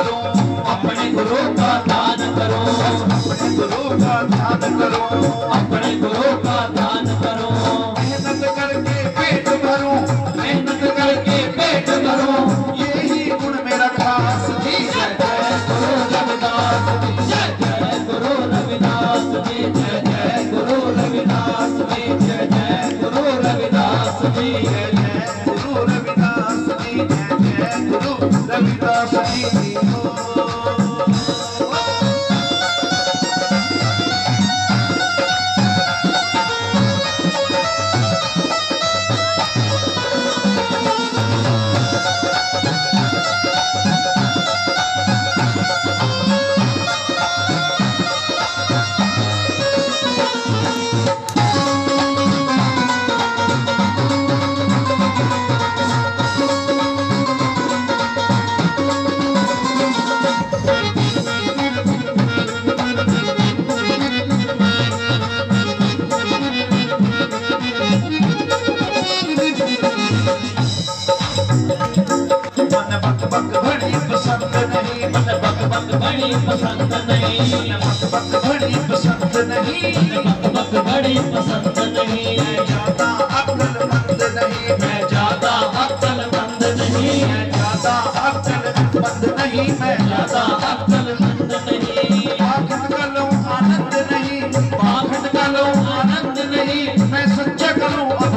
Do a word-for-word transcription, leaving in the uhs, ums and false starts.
करो, अपने गुरु का ध्यान करो, अपने गुरु का ध्यान करो, अपने गुरु का ध्यान करो। मेहनत करके पेट भरूं, मेहनत करके पेट भरो, यही गुण मेरा खास जी। जय जय गुरु रविदास जी, जय जय गुरु रविदास जी, जय जय गुरु रविदास जी, जय जय गुरु रविदास जी, जय जय गुरु रविदास जी, जय जय गुरु रविदास जी। बड़ी पसंद नहीं, बक बक बड़ी पसंद नहीं, बक बक बड़ी पसंद नहीं। मैं ज्यादा अक्लमंद नहीं, मैं ज्यादा अक्लमंद नहीं, मैं ज्यादा अक्लमंद नहीं, मैं ज्यादा अक्लमंद नहीं। पाखंड का लो आनंद नहीं, पाखंड का लो आनंद नहीं, मैं सच्चा करूं